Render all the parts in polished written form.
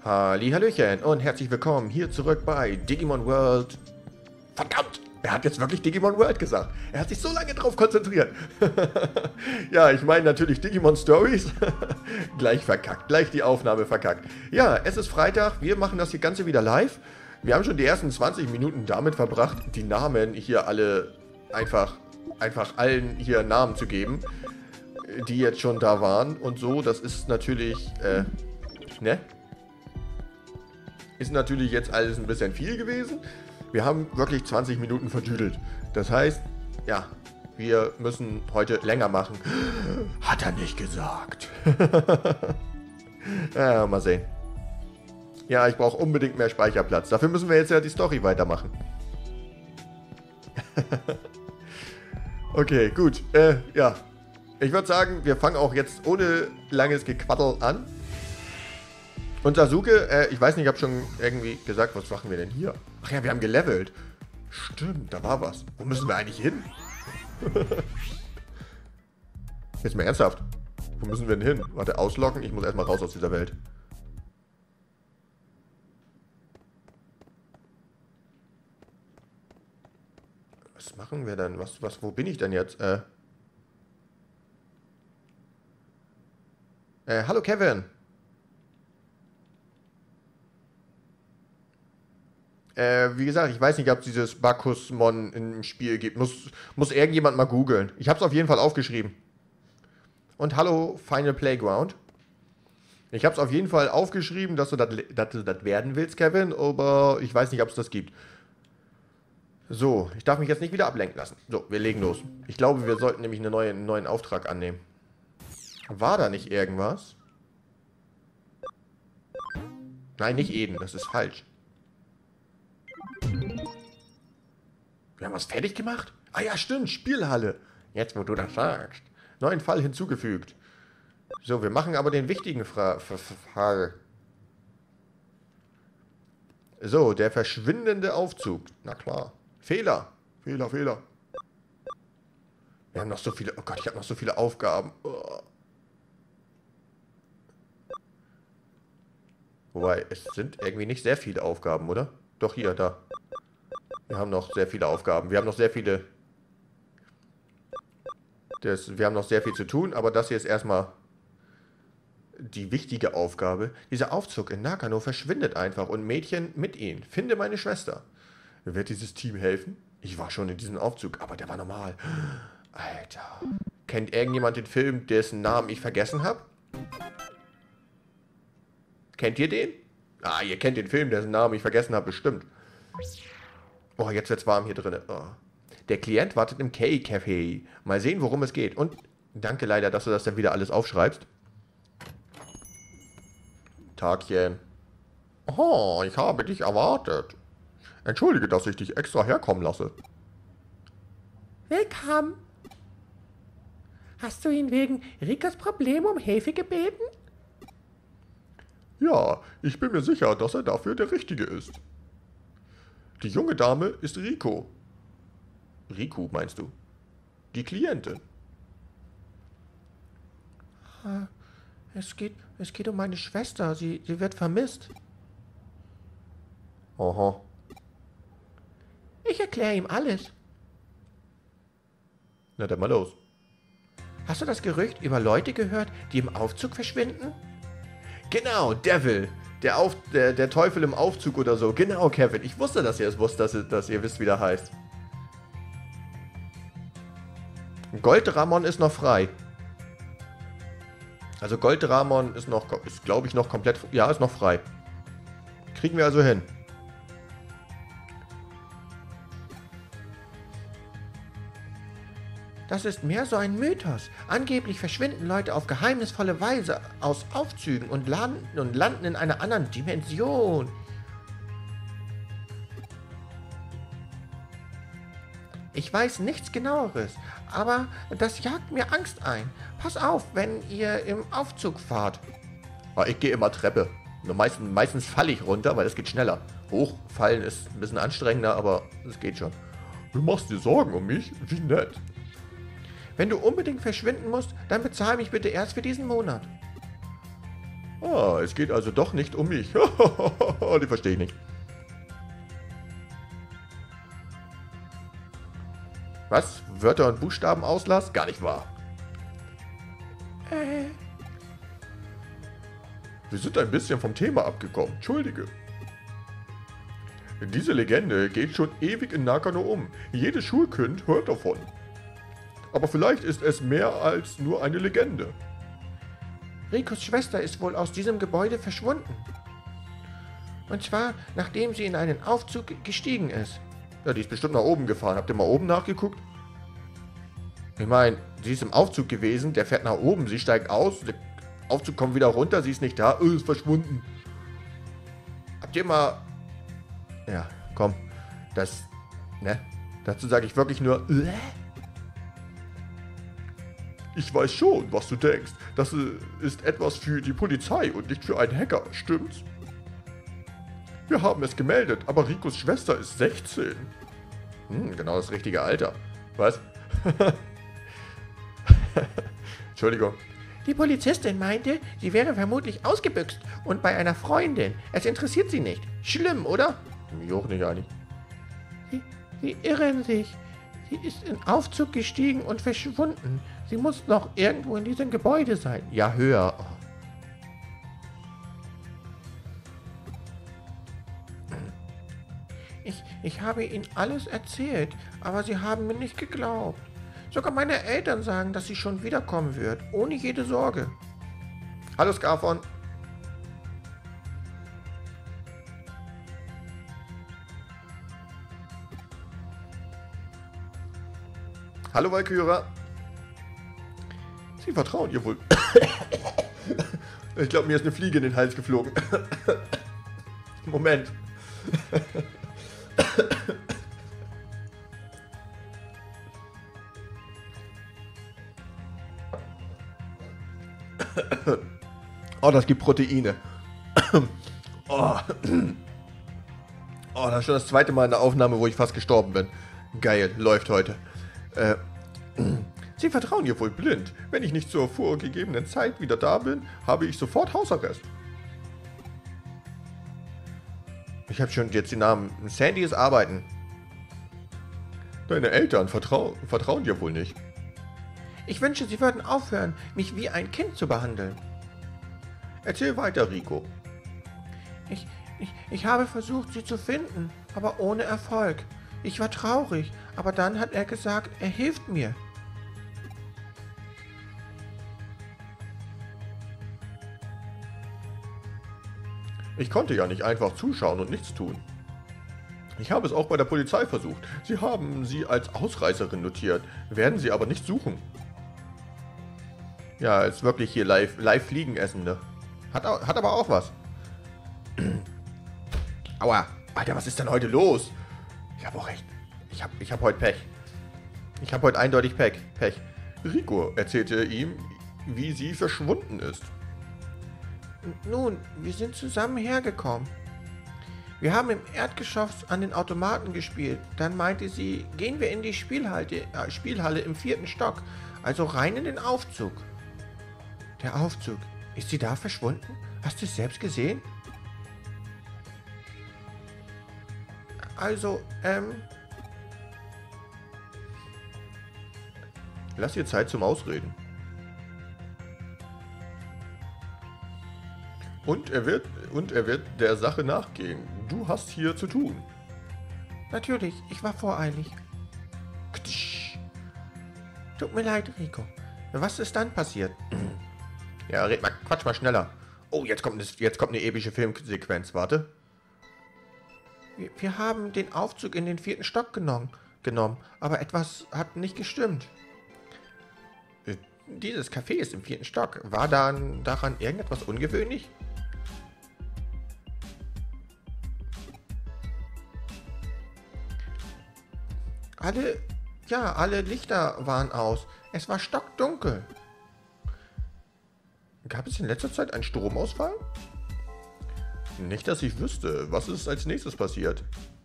Hallihallöchen und herzlich willkommen hier zurück bei Digimon World. Verdammt, er hat jetzt wirklich Digimon World gesagt. Er hat sich so lange drauf konzentriert. Ja, ich meine natürlich Digimon Stories. Gleich verkackt, gleich die Aufnahme verkackt. Ja, es ist Freitag, wir machen das hier Ganze wieder live. Wir haben schon die ersten 20 Minuten damit verbracht, die Namen hier alle einfach allen hier Namen zu geben, die jetzt schon da waren und so. Das ist natürlich, ne? Ist natürlich jetzt alles ein bisschen viel gewesen. Wir haben wirklich 20 Minuten verdüdelt. Das heißt, ja, wir müssen heute länger machen. Hat er nicht gesagt. Ja, mal sehen. Ja, ich brauche unbedingt mehr Speicherplatz. Dafür müssen wir jetzt ja die Story weitermachen. Okay, gut. Ja. Ich würde sagen, wir fangen auch jetzt ohne langes Gequaddel an. Und Sasuke, ich weiß nicht, ich habe schon irgendwie gesagt, was machen wir denn hier? Ach ja, wir haben gelevelt. Stimmt, da war was. Wo müssen wir eigentlich hin? Jetzt mal ernsthaft. Wo müssen wir denn hin? Warte, ausloggen? Ich muss erstmal raus aus dieser Welt. Was machen wir denn? Wo bin ich denn jetzt? Hallo Kevin. Wie gesagt, ich weiß nicht, ob es dieses Bacchusmon im Spiel gibt. Muss irgendjemand mal googeln. Ich habe es auf jeden Fall aufgeschrieben. Und hallo, Final Playground. Ich habe es auf jeden Fall aufgeschrieben, dass du das werden willst, Kevin, aber ich weiß nicht, ob es das gibt. So, ich darf mich jetzt nicht wieder ablenken lassen. So, wir legen los. Ich glaube, wir sollten nämlich einen neuen Auftrag annehmen. War da nicht irgendwas? Nein, nicht Eden, das ist falsch. Wir haben was fertig gemacht? Ah ja, stimmt, Spielhalle. Jetzt, wo du das sagst. Neuen Fall hinzugefügt. So, wir machen aber den wichtigen Fall. So, der verschwindende Aufzug. Na klar. Fehler. Fehler. Wir haben noch so viele... Oh Gott, ich habe noch so viele Aufgaben. Oh. Wobei, es sind irgendwie nicht sehr viele Aufgaben, oder? Doch, hier, da. Wir haben noch sehr viele Aufgaben. Wir haben noch sehr viele... wir haben noch sehr viel zu tun, aber das hier ist erstmal die wichtige Aufgabe. Dieser Aufzug in Nakano verschwindet einfach und Mädchen mit ihm. Finde meine Schwester. Wird dieses Team helfen? Ich war schon in diesem Aufzug, aber der war normal. Alter. Kennt irgendjemand den Film, dessen Namen ich vergessen habe? Kennt ihr den? Ah, ihr kennt den Film, dessen Namen ich vergessen habe, bestimmt. Oh, jetzt wird's warm hier drin. Oh. Der Klient wartet im K-Café. Mal sehen, worum es geht. Und danke leider, dass du das dann wieder alles aufschreibst. Tagchen. Oh, ich habe dich erwartet. Entschuldige, dass ich dich extra herkommen lasse. Willkommen. Hast du ihn wegen Rikas Problem um Hilfe gebeten? Ja, ich bin mir sicher, dass er dafür der Richtige ist. Die junge Dame ist Riko. Riku, meinst du? Die Klientin. Es geht um meine Schwester. Sie wird vermisst. Aha. Ich erkläre ihm alles. Na dann mal los. Hast du das Gerücht über Leute gehört, die im Aufzug verschwinden? Genau, Devil. Der Teufel im Aufzug oder so. Genau, Kevin. Ich wusste, dass ihr es wusst, dass ihr wisst, wie der heißt. Goldramon ist noch frei. Also Goldramon ist glaube ich, noch komplett... Ja, ist noch frei. Kriegen wir also hin. Das ist mehr so ein Mythos. Angeblich verschwinden Leute auf geheimnisvolle Weise aus Aufzügen und landen in einer anderen Dimension. Ich weiß nichts Genaueres, aber das jagt mir Angst ein. Pass auf, wenn ihr im Aufzug fahrt. Ich gehe immer Treppe. Nur meistens falle ich runter, weil es geht schneller. Hochfallen ist ein bisschen anstrengender, aber es geht schon. Du machst dir Sorgen um mich? Wie nett. Wenn du unbedingt verschwinden musst, dann bezahl mich bitte erst für diesen Monat. Ah, es geht also doch nicht um mich. Die verstehe ich nicht. Was? Wörter und Buchstaben Auslass? Gar nicht wahr. Wir sind ein bisschen vom Thema abgekommen. Entschuldige. Diese Legende geht schon ewig in Nakano um. Jedes Schulkind hört davon. Aber vielleicht ist es mehr als nur eine Legende. Rikos Schwester ist wohl aus diesem Gebäude verschwunden. Und zwar, nachdem sie in einen Aufzug gestiegen ist. Ja, die ist bestimmt nach oben gefahren. Habt ihr mal oben nachgeguckt? Ich meine, sie ist im Aufzug gewesen, der fährt nach oben, sie steigt aus, der Aufzug kommt wieder runter, sie ist nicht da, ist verschwunden. Habt ihr mal... Ja, komm, das... Ne? Dazu sage ich wirklich nur... Ich weiß schon, was du denkst. Das ist etwas für die Polizei und nicht für einen Hacker, stimmt's? Wir haben es gemeldet, aber Rikos Schwester ist 16. Genau das richtige Alter. Was? Entschuldigung. Die Polizistin meinte, sie wäre vermutlich ausgebüxt und bei einer Freundin. Es interessiert sie nicht. Schlimm, oder? Mich auch nicht einig. Sie irren sich. Sie ist in Aufzug gestiegen und verschwunden. Sie muss noch irgendwo in diesem Gebäude sein. Ja, höher. Ich habe ihnen alles erzählt, aber sie haben mir nicht geglaubt. Sogar meine Eltern sagen, dass sie schon wiederkommen wird, ohne jede Sorge. Hallo Scarfon. Hallo Valkyra. Sie vertrauen ihr wohl. Ich glaube, mir ist eine Fliege in den Hals geflogen. Moment. Oh, das gibt Proteine. Oh. Oh, das ist schon das zweite Mal in der Aufnahme, wo ich fast gestorben bin. Geil, läuft heute. Sie vertrauen ihr wohl blind. Wenn ich nicht zur vorgegebenen Zeit wieder da bin, habe ich sofort Hausarrest. Ich habe schon jetzt den Namen. Sandy ist arbeiten. Deine Eltern vertrauen dir wohl nicht. Ich wünsche, sie würden aufhören, mich wie ein Kind zu behandeln. Erzähl weiter, Rico. Ich habe versucht, sie zu finden, aber ohne Erfolg. Ich war traurig, aber dann hat er gesagt, er hilft mir. Ich konnte ja nicht einfach zuschauen und nichts tun. Ich habe es auch bei der Polizei versucht. Sie haben sie als Ausreißerin notiert, werden sie aber nicht suchen. Ja, ist wirklich hier live Fliegen essen, ne? Hat aber auch was. Aua, Alter, was ist denn heute los? Ich habe auch recht. Ich hab heute Pech. Ich habe heute eindeutig Pech. Rico erzählte ihm, wie sie verschwunden ist. Nun, wir sind zusammen hergekommen. Wir haben im Erdgeschoss an den Automaten gespielt. Dann meinte sie, gehen wir in die Spielhalle im 4. Stock, also rein in den Aufzug. Der Aufzug. Ist sie da verschwunden? Hast du es selbst gesehen? Also, Lass ihr Zeit zum Ausreden. Und er wird der Sache nachgehen. Du hast hier zu tun. Natürlich, ich war voreilig. Tut mir leid, Rico. Was ist dann passiert? Ja, quatsch mal schneller. Oh, jetzt kommt eine epische Filmsequenz. Warte. Wir haben den Aufzug in den 4. Stock genommen, aber etwas hat nicht gestimmt. Dieses Café ist im 4. Stock. War daran irgendetwas ungewöhnlich? Alle Lichter waren aus. Es war stockdunkel. Gab es in letzter Zeit einen Stromausfall? Nicht, dass ich wüsste. Was ist als nächstes passiert?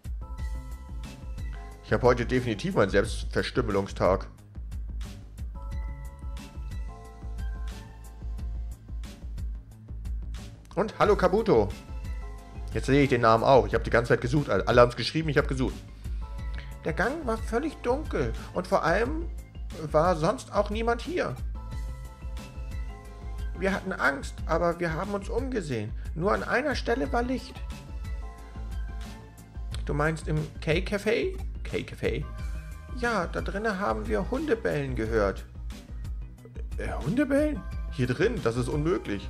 Ich habe heute definitiv meinen Selbstverstümmelungstag. Und hallo Kabuto. Jetzt sehe ich den Namen auch. Ich habe die ganze Zeit gesucht. Alle haben es geschrieben, ich habe gesucht. Der Gang war völlig dunkel und vor allem war sonst auch niemand hier. Wir hatten Angst, aber wir haben uns umgesehen. Nur an einer Stelle war Licht. Du meinst im K-Café? K-Café? Ja, da drinnen haben wir Hundebellen gehört. Hundebellen? Hier drin? Das ist unmöglich.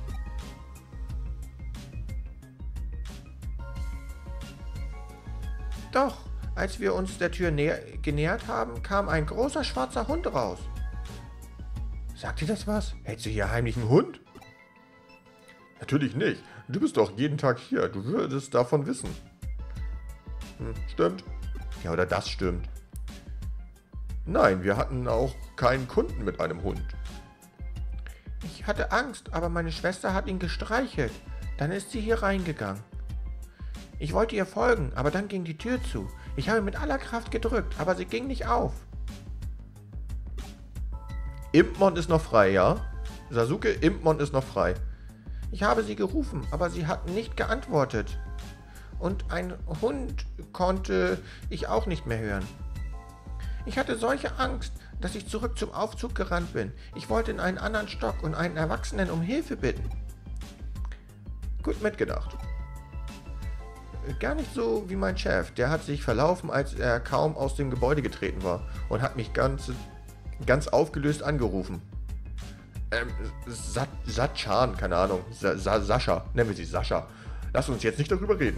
Doch, als wir uns der Tür genähert haben, kam ein großer schwarzer Hund raus. Sagt dir das was? Hältst du hier heimlich einen Hund? Natürlich nicht. Du bist doch jeden Tag hier. Du würdest davon wissen. Stimmt. Ja, oder das stimmt. Nein, wir hatten auch keinen Kunden mit einem Hund. Ich hatte Angst, aber meine Schwester hat ihn gestreichelt. Dann ist sie hier reingegangen. Ich wollte ihr folgen, aber dann ging die Tür zu. Ich habe mit aller Kraft gedrückt, aber sie ging nicht auf. Impmon ist noch frei, ja? Sasuke, Impmon ist noch frei. Ich habe sie gerufen, aber sie hat nicht geantwortet. Und ein Hund konnte ich auch nicht mehr hören. Ich hatte solche Angst, dass ich zurück zum Aufzug gerannt bin. Ich wollte in einen anderen Stock und einen Erwachsenen um Hilfe bitten. Gut mitgedacht. Gar nicht so wie mein Chef. Der hat sich verlaufen, als er kaum aus dem Gebäude getreten war und hat mich ganz aufgelöst angerufen. Satchan, keine Ahnung. Sascha, nennen wir sie Sascha. Lass uns jetzt nicht darüber reden.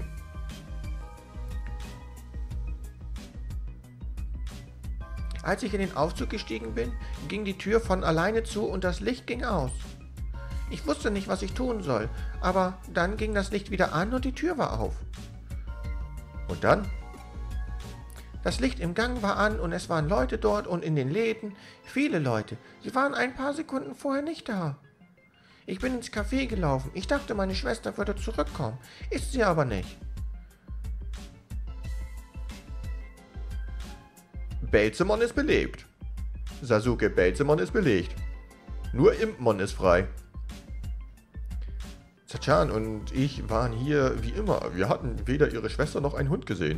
Als ich in den Aufzug gestiegen bin, ging die Tür von alleine zu und das Licht ging aus. Ich wusste nicht, was ich tun soll, aber dann ging das Licht wieder an und die Tür war auf. Und dann? Das Licht im Gang war an und es waren Leute dort und in den Läden, viele Leute. Sie waren ein paar Sekunden vorher nicht da. Ich bin ins Café gelaufen. Ich dachte, meine Schwester würde zurückkommen. Ist sie aber nicht. Belzemon ist belebt. Sasuke, Belzemon ist belegt. Nur Impmon ist frei. Zachan und ich waren hier wie immer. Wir hatten weder ihre Schwester noch einen Hund gesehen.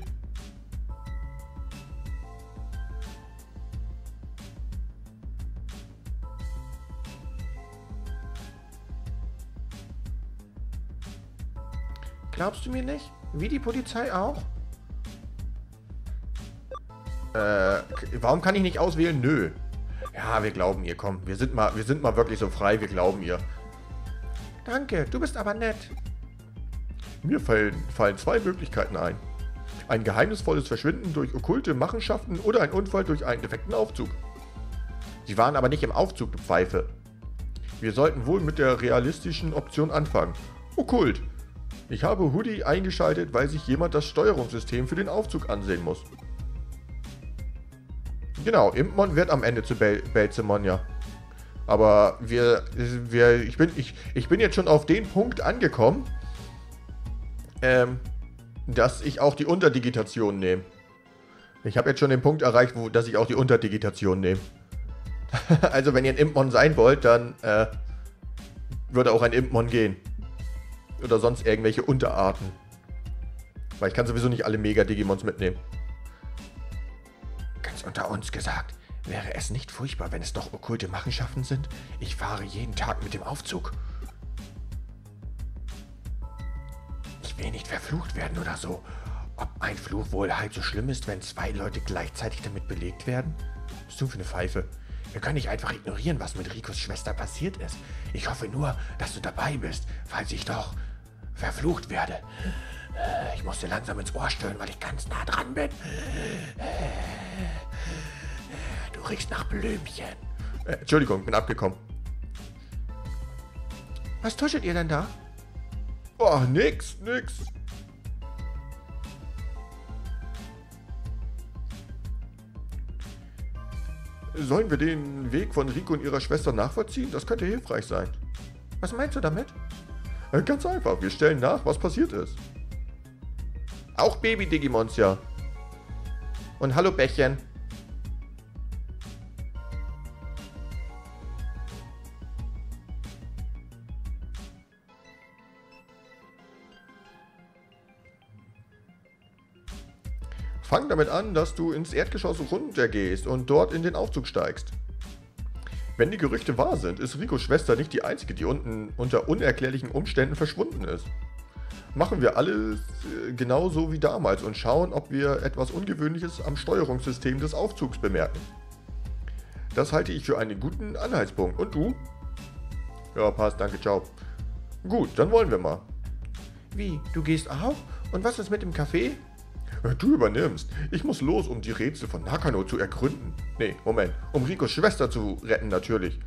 Glaubst du mir nicht? Wie die Polizei auch? Warum kann ich nicht auswählen? Nö. Ja, wir glauben ihr, komm. Wir sind mal wirklich so frei, wir glauben ihr. Danke, du bist aber nett. Mir fallen zwei Möglichkeiten ein. Ein geheimnisvolles Verschwinden durch okkulte Machenschaften oder ein Unfall durch einen defekten Aufzug. Sie waren aber nicht im Aufzug, du Pfeife. Wir sollten wohl mit der realistischen Option anfangen. Okkult. Ich habe Hoodie eingeschaltet, weil sich jemand das Steuerungssystem für den Aufzug ansehen muss. Genau, Impmon wird am Ende zu Belzemon, ja. Aber ich bin jetzt schon auf den Punkt angekommen, dass ich auch die Unterdigitation nehme. Ich habe jetzt schon den Punkt erreicht, dass ich auch die Unterdigitation nehme. Also wenn ihr ein Impmon sein wollt, dann würde auch ein Impmon gehen. Oder sonst irgendwelche Unterarten. Weil ich kann sowieso nicht alle Mega-Digimons mitnehmen. Ganz unter uns gesagt, wäre es nicht furchtbar, wenn es doch okkulte Machenschaften sind? Ich fahre jeden Tag mit dem Aufzug. Ich will nicht verflucht werden oder so. Ob ein Fluch wohl halb so schlimm ist, wenn zwei Leute gleichzeitig damit belegt werden? Was bist du für eine Pfeife? Wir können nicht einfach ignorieren, was mit Rikos Schwester passiert ist. Ich hoffe nur, dass du dabei bist, falls ich doch verflucht werde. Ich muss dir langsam ins Ohr stöhnen, weil ich ganz nah dran bin. Du riechst nach Blümchen. Entschuldigung, bin abgekommen. Was tuschelt ihr denn da? Oh, nix. Sollen wir den Weg von Riko und ihrer Schwester nachvollziehen? Das könnte hilfreich sein. Was meinst du damit? Ganz einfach, wir stellen nach, was passiert ist. Auch Baby-Digimons, ja. Und hallo Bächchen. Fang damit an, dass du ins Erdgeschoss runtergehst und dort in den Aufzug steigst. Wenn die Gerüchte wahr sind, ist Ricos Schwester nicht die einzige, die unten unter unerklärlichen Umständen verschwunden ist. Machen wir alles genauso wie damals und schauen, ob wir etwas Ungewöhnliches am Steuerungssystem des Aufzugs bemerken. Das halte ich für einen guten Anhaltspunkt. Und du? Ja, passt, danke, ciao. Gut, dann wollen wir mal. Wie, du gehst auch? Und was ist mit dem Café? Du übernimmst. Ich muss los, um die Rätsel von Nakano zu ergründen. Nee, Moment. Um Ricos Schwester zu retten, natürlich.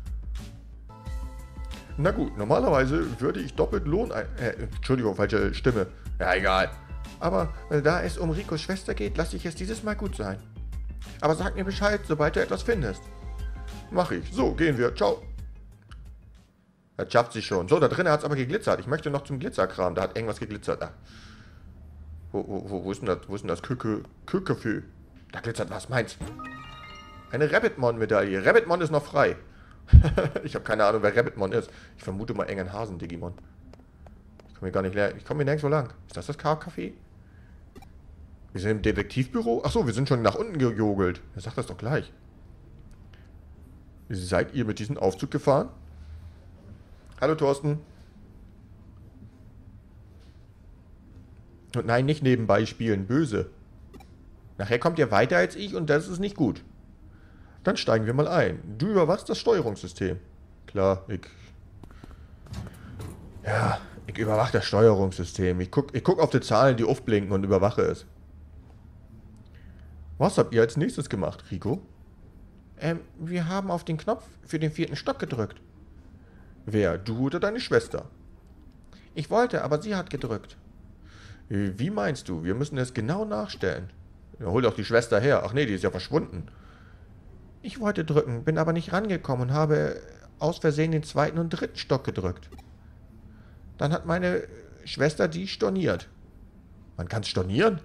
Na gut, normalerweise würde ich doppelt Lohn Entschuldigung, falsche Stimme. Ja, egal. Aber da es um Ricos Schwester geht, lasse ich es dieses Mal gut sein. Aber sag mir Bescheid, sobald du etwas findest. Mach ich. So, gehen wir. Ciao. Das schafft sich schon. So, da drinnen hat es aber geglitzert. Ich möchte noch zum Glitzerkram. Da hat irgendwas geglitzert. Ah. Wo ist denn das? Wo ist denn das Kükefü? Da glitzert was. Meins. Eine Rabbitmon-Medaille. Rabbitmon ist noch frei. Ich habe keine Ahnung, wer Rabbitmon ist. Ich vermute mal Engenhasen, Digimon. Ich komme hier nirgendwo lang. Ist das Café? Wir sind im Detektivbüro? Achso, wir sind schon nach unten gejogelt. Er sagt das doch gleich. Seid ihr mit diesem Aufzug gefahren? Hallo, Thorsten. Und nein, nicht nebenbei spielen. Böse. Nachher kommt ihr weiter als ich und das ist nicht gut. Dann steigen wir mal ein. Du überwachst das Steuerungssystem. Klar, ich überwache das Steuerungssystem. Ich guck auf die Zahlen, die aufblinken und überwache es. Was habt ihr als nächstes gemacht, Rico? Wir haben auf den Knopf für den 4. Stock gedrückt. Wer, du oder deine Schwester? Ich wollte, aber sie hat gedrückt. Wie meinst du? Wir müssen es genau nachstellen. Ja, hol doch die Schwester her. Ach nee, die ist ja verschwunden. Ich wollte drücken, bin aber nicht rangekommen und habe aus Versehen den 2. und 3. Stock gedrückt. Dann hat meine Schwester die storniert. Man kann stornieren?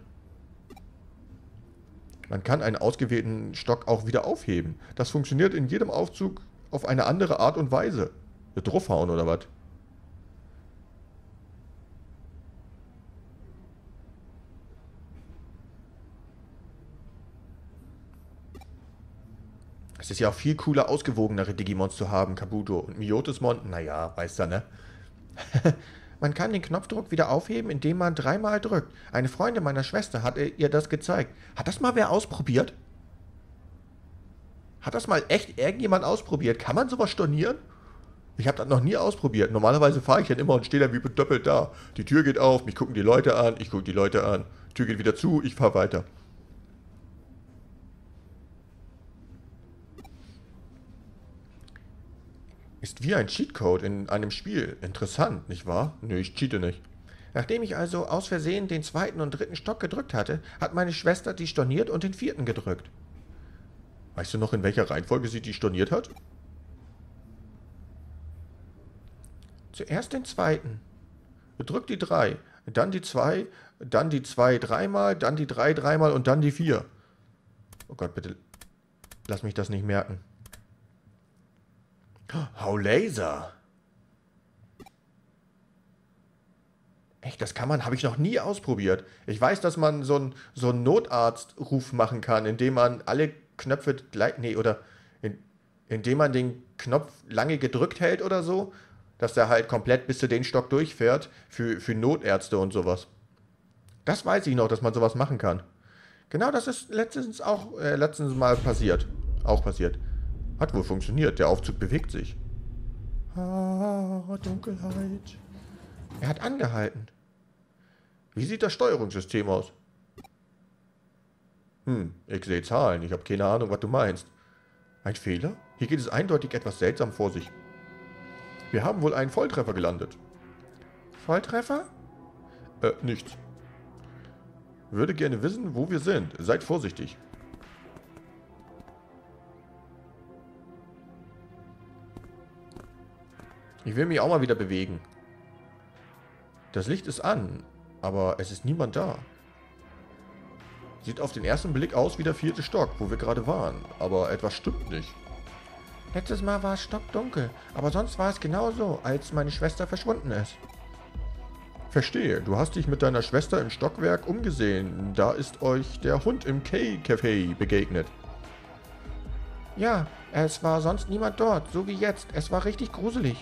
Man kann einen ausgewählten Stock auch wieder aufheben. Das funktioniert in jedem Aufzug auf eine andere Art und Weise. Draufhauen oder was? Es ist ja auch viel cooler, ausgewogenere Digimons zu haben, Kabuto. Und Myotismon, naja, weißt du, ne? Man kann den Knopfdruck wieder aufheben, indem man 3-mal drückt. Eine Freundin meiner Schwester hat ihr das gezeigt. Hat das mal wer ausprobiert? Hat das mal echt irgendjemand ausprobiert? Kann man sowas stornieren? Ich habe das noch nie ausprobiert. Normalerweise fahre ich dann immer und stehe dann wie bedoppelt da. Die Tür geht auf, mich gucken die Leute an, ich gucke die Leute an. Die Tür geht wieder zu, ich fahre weiter. Ist wie ein Cheatcode in einem Spiel. Interessant, nicht wahr? Nö, ich cheate nicht. Nachdem ich also aus Versehen den 2. und 3. Stock gedrückt hatte, hat meine Schwester die storniert und den 4. gedrückt. Weißt du noch, in welcher Reihenfolge sie die storniert hat? Zuerst den 2. Drück die 3, dann die 2, dann die 2 3-mal, dann die 3 3-mal und dann die 4. Oh Gott, bitte lass mich das nicht merken. Hau Laser. Echt, das kann man, habe ich noch nie ausprobiert. Ich weiß, dass man so einen Notarztruf machen kann, indem man alle Knöpfe gleich, indem man den Knopf lange gedrückt hält oder so, dass der halt komplett bis zu den Stock durchfährt für Notärzte und sowas. Das weiß ich noch, dass man sowas machen kann. Genau, das ist letztens mal passiert. Auch passiert. Hat wohl funktioniert, der Aufzug bewegt sich. Ah, Dunkelheit. Er hat angehalten. Wie sieht das Steuerungssystem aus? Ich sehe Zahlen, ich habe keine Ahnung, was du meinst. Ein Fehler? Hier geht es eindeutig etwas seltsam vor sich. Wir haben wohl einen Volltreffer gelandet. Volltreffer? Nichts. Würde gerne wissen, wo wir sind. Seid vorsichtig. Ich will mich auch mal wieder bewegen. Das Licht ist an, aber es ist niemand da. Sieht auf den ersten Blick aus wie der 4. Stock, wo wir gerade waren, aber etwas stimmt nicht. Letztes Mal war es stockdunkel, aber sonst war es genauso, als meine Schwester verschwunden ist. Verstehe, du hast dich mit deiner Schwester im Stockwerk umgesehen. Da ist euch der Hund im K-Café begegnet. Ja, es war sonst niemand dort, so wie jetzt. Es war richtig gruselig.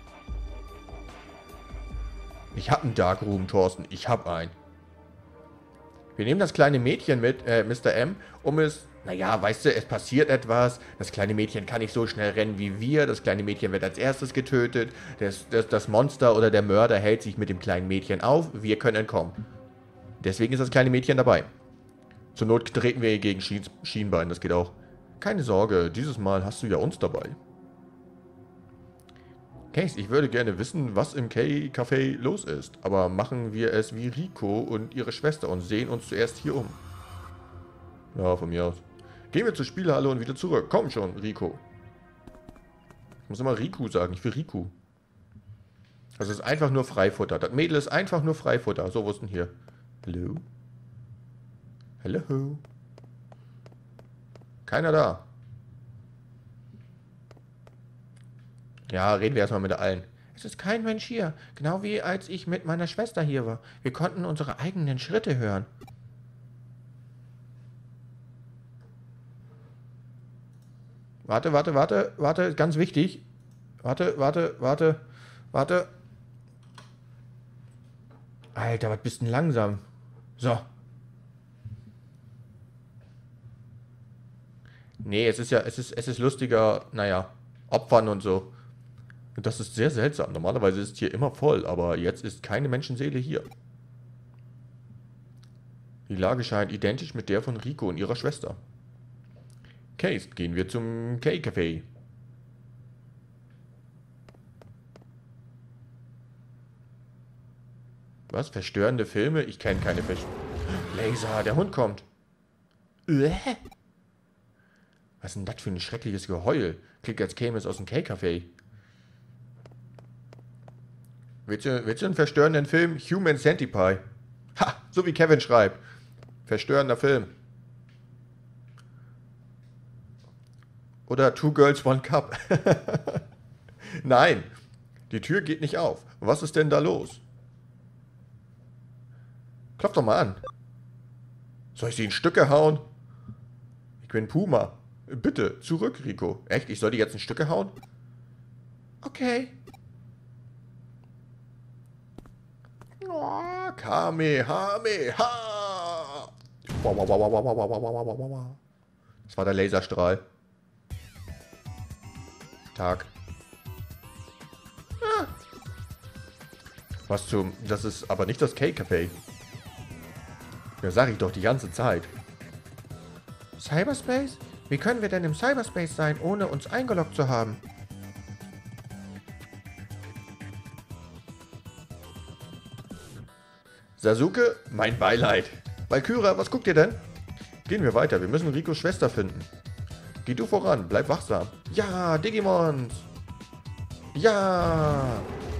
Ich hab einen Darkroom, Thorsten. Ich hab einen. Wir nehmen das kleine Mädchen mit, Mr. M, um es... Naja, weißt du, es passiert etwas. Das kleine Mädchen kann nicht so schnell rennen wie wir. Das kleine Mädchen wird als erstes getötet. Das Monster oder der Mörder hält sich mit dem kleinen Mädchen auf. Wir können entkommen. Deswegen ist das kleine Mädchen dabei. Zur Not treten wir gegen Schienbein, das geht auch. Keine Sorge, dieses Mal hast du ja uns dabei. Case, ich würde gerne wissen, was im K-Café los ist. Aber machen wir es wie Rico und ihre Schwester und sehen uns zuerst hier um. Ja, von mir aus. Gehen wir zur Spielhalle und wieder zurück. Komm schon, Rico. Ich muss immer Riku sagen, ich will Riku. Das ist einfach nur Freifutter. Das Mädel ist einfach nur Freifutter. So, wo ist denn hier? Hallo? Hallo? Keiner da. Ja, reden wir erstmal mit allen. Es ist kein Mensch hier, genau wie als ich mit meiner Schwester hier war. Wir konnten unsere eigenen Schritte hören. Warte, ganz wichtig. Warte. Alter, was bist denn langsam? So. Nee, es ist lustiger, naja, Opfern und so. Und das ist sehr seltsam. Normalerweise ist hier immer voll, aber jetzt ist keine Menschenseele hier. Die Lage scheint identisch mit der von Rico und ihrer Schwester. Case, gehen wir zum K-Café. Was? Verstörende Filme? Ich kenne keine Laser, der Hund kommt. Was ist denn das für ein schreckliches Geheul? Klingt, als käme es aus dem K-Café. Willst du einen verstörenden Film? Human Centipede. Ha, so wie Kevin schreibt. Verstörender Film. Oder Two Girls, One Cup. Nein, die Tür geht nicht auf. Was ist denn da los? Klopf doch mal an. Soll ich sie in Stücke hauen? Ich bin Puma. Bitte, zurück, Rico. Echt, ich soll die jetzt in Stücke hauen? Okay. Oh, Kamehameha. Das war der Laserstrahl. Tag. Ah. Was zum... Das ist aber nicht das K-Café. Ja, sag ich doch die ganze Zeit. Cyberspace? Wie können wir denn im Cyberspace sein, ohne uns eingeloggt zu haben? Sasuke, mein Beileid. Valkyra, was guckt ihr denn? Gehen wir weiter, wir müssen Rikos Schwester finden. Geh du voran, bleib wachsam. Ja, Digimons! Ja!